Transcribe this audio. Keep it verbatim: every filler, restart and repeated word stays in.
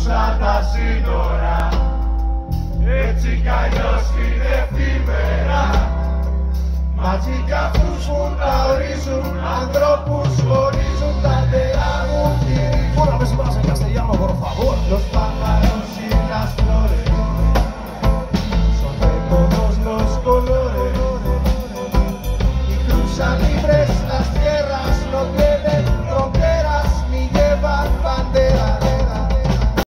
κρούσα τα σύνορα, έτσι κι αλλιώς είναι εφήμερα. Μάτσι κι αυτούς που τα ορίζουν, ανθρώπους χωρίζουν, τα νερά μου γυρίζουν. Una vez más en castellano, por favor. Los pájaros y las flores son de todos los colores y cruzan libre